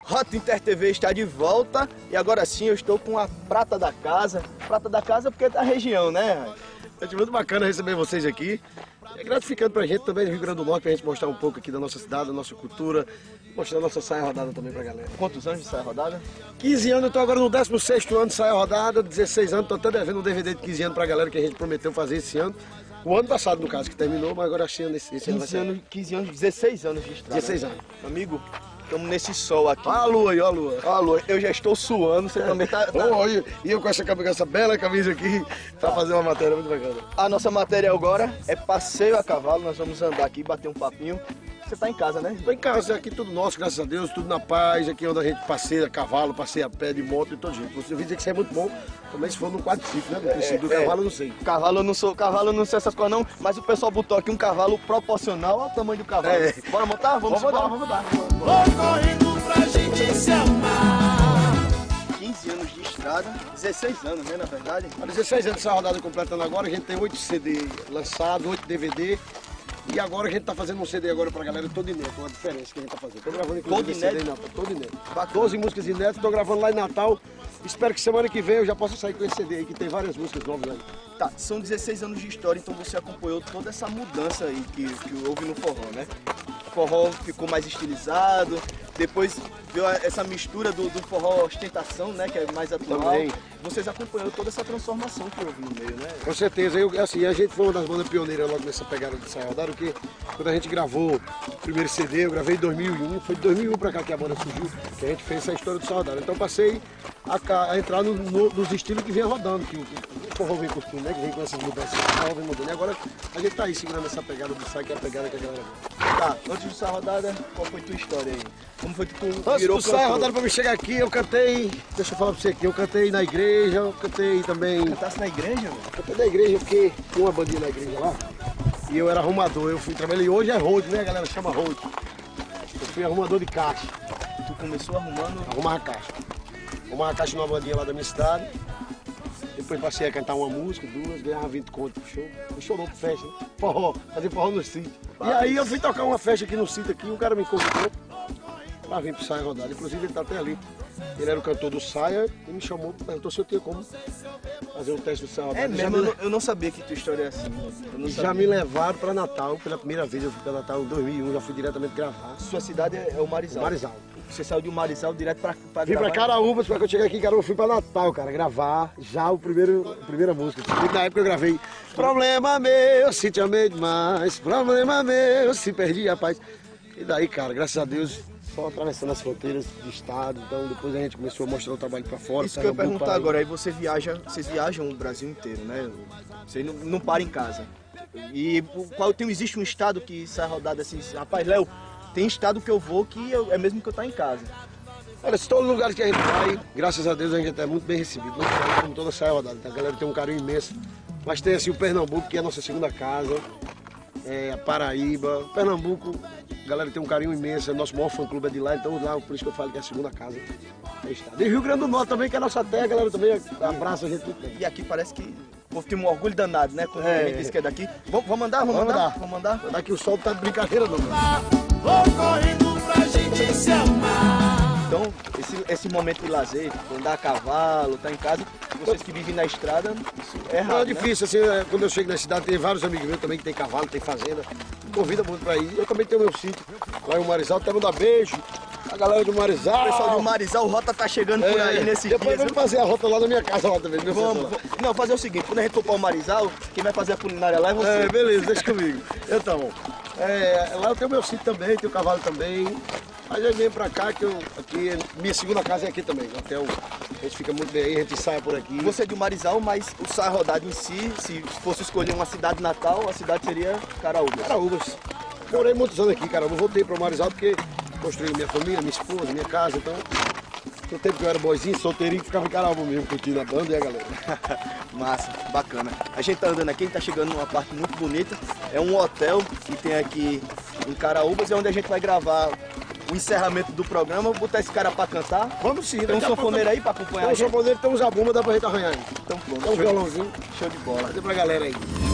Rota Inter TV está de volta e agora sim eu estou com a prata da casa. Prata da casa porque é da região, né? É muito bacana receber vocês aqui. É gratificante pra gente também, no Rio Grande do Norte, pra gente mostrar um pouco aqui da nossa cidade, da nossa cultura, mostrar a nossa saia rodada também pra galera. Quantos anos de saia rodada? 15 anos, eu tô agora no 16º ano de saia rodada, 16 anos, tô até devendo um DVD de 15 anos pra galera que a gente prometeu fazer esse ano. O ano passado, no caso, que terminou, mas agora esse ano vai ser. 15 anos, 16 anos de estrada. 16 anos. Amigo, estamos nesse sol aqui. Olha a lua aí, olha a lua. Olha a lua, eu já estou suando, você também tá... E eu com essa bela camisa aqui, pra fazer uma matéria muito bacana. A nossa matéria agora é passeio a cavalo, nós vamos andar aqui, bater um papinho. Você tá em casa, né? Tô em casa, aqui tudo nosso, graças a Deus, tudo na paz, aqui onde a gente passeia a cavalo, passeia a pé, de moto e todo jeito. Você ouviu dizer que isso é muito bom, também se for no quadriciclo, né? Do cavalo eu não sei. Cavalo eu não sei essas coisas não, mas o pessoal botou aqui um cavalo proporcional ao tamanho do cavalo. Bora montar? Vamos embora. Vamos dar. Vou correndo pra gente se amar. 15 anos de estrada, 16 anos, né, na verdade? Há 16 anos essa rodada completando agora, a gente tem 8 CD lançados, 8 DVD. E agora a gente tá fazendo um CD agora pra galera todo inédito, uma diferença que a gente tá fazendo. Tô gravando inclusive Todo inédito? CD em Natal, todo inédito. 12 músicas inéditas, tô gravando lá em Natal. Espero que semana que vem eu já possa sair com esse CD aí, que tem várias músicas novas aí. Tá, são 16 anos de história, então você acompanhou toda essa mudança aí que houve no forró, né? O forró ficou mais estilizado, depois veio essa mistura do forró ostentação, né? Que é mais atual. Também. Vocês acompanharam toda essa transformação que houve no meio, né? Com certeza, a gente foi uma das bandas pioneiras logo nessa pegada de saia rodada, porque quando a gente gravou o primeiro CD, eu gravei em 2001, foi de 2001 pra cá que a banda surgiu, que a gente fez essa história do saia rodada. Então passei a entrar nos estilos que vinha rodando, que o forró vem costume, né? Que vem com essas mudanças, o forró vem mudando. E agora a gente tá aí segurando essa pegada do saia, que é a pegada que a galera vê. Tá, antes de saia rodada, qual foi tua história aí? Como foi que tu Antes virou do saia cantor? rodada pra me chegar aqui, eu cantei, deixa eu falar pra você aqui, eu cantei na igreja, eu cantei também... Cantasse na igreja, velho? Cantei na igreja porque tinha uma bandinha na igreja lá e eu era arrumador, eu fui trabalhar, e hoje é road, né, a galera chama road. Eu fui arrumador de caixa, Tu começou arrumando... arrumava caixa. Arrumava caixa numa bandinha lá da minha cidade, depois passei a cantar uma música, duas, ganhava 20 conto pro show. Pro show não, pro festa, né? Forró, fazer forró no sítio. E aí eu fui tocar uma festa aqui no sítio aqui, o cara me convidou pra vir pro Saia Rodada, inclusive ele tá até ali. Ele era o cantor do Saia e me chamou, perguntou se eu tinha como fazer um teste do Saia Rodada. É mesmo, eu não sabia que tua história é assim. Eu não Já sabia. me levaram para Natal, pela primeira vez eu fui para Natal em 2001, já fui diretamente gravar. Sua cidade é o Marizal. Marizal. Você saiu de Marizal direto pra Vim gravar? para Caraúbas, para que eu cheguei aqui em Caraúbas, fui para Natal, cara, gravar já a primeira música. E na época eu gravei Problema meu, se te amei demais, problema meu, se perdi a paz. E daí, cara, graças a Deus, só atravessando as fronteiras do estado, então depois a gente começou a mostrar o trabalho para fora. Isso que eu ia perguntar agora, aí vocês viajam o Brasil inteiro, né? Você não para em casa. E existe um estado que sai rodado assim, rapaz, Léo, tem estado que eu vou que é mesmo que eu tá em casa. Olha, se todos os lugares que a gente vai, graças a Deus a gente é muito bem recebido, muito bem, como toda saia rodada. A galera tem um carinho imenso. Mas tem assim o Pernambuco, que é a nossa segunda casa, a Paraíba. Pernambuco, a galera tem um carinho imenso, nosso maior fã-clube é de lá, então lá, por isso que eu falo que é a segunda casa. E Rio Grande do Norte também, que é a nossa terra, a galera também abraça a gente muito bem. E aqui parece que o povo tem um orgulho danado, né? Quando a gente diz que é daqui. Vamos mandar? Vamos mandar? Daqui o sol tá de brincadeira não. Vou correndo pra gente se amar. Então, esse momento de lazer, andar a cavalo, tá em casa, vocês que vivem na estrada, isso é Não, raro, é difícil, assim, quando eu chego na cidade, tem vários amigos meus também que tem cavalo, tem fazenda, me convida muito pra ir. Eu também tenho meu sítio lá em Marizal, até mandar beijo. A galera do Marizal. O pessoal do Marizal, o Rota tá chegando por aí nesses Depois dias. vamos fazer a rota lá na minha casa lá também. Não, fazer o seguinte, quando a gente for para o Marizal, quem vai fazer a culinária lá é você. Beleza, deixa comigo. Então, lá eu tenho meu sítio também, tenho cavalo também. Mas eu venho pra cá, minha segunda casa é aqui também. Então, a gente fica muito bem aí, a gente sai por aqui. Você é de Marizal, mas o Saia Rodada em si, se fosse escolher uma cidade natal, a cidade seria Caraúbas. Caraúbas. Morei muitos anos aqui, cara. Eu voltei para o Marizal porque construí minha família, minha esposa, minha casa. Então, no tempo que eu era boizinho, solteirinho, ficava em Caraúbas mesmo, curtindo a banda e a galera. Massa, bacana. A gente tá andando aqui, a gente tá chegando numa parte muito bonita. É um hotel que tem aqui em Caraúbas, é onde a gente vai gravar o encerramento do programa. Vou botar esse cara pra cantar. Vamos sim. Tem um sanfoneiro aí pra acompanhar Tem a um gente? sanfoneiro, tem uns zabumba, dá pra gente arranhar aí. Então pronto. Tem um violãozinho. Show de bola. Cadê pra galera aí?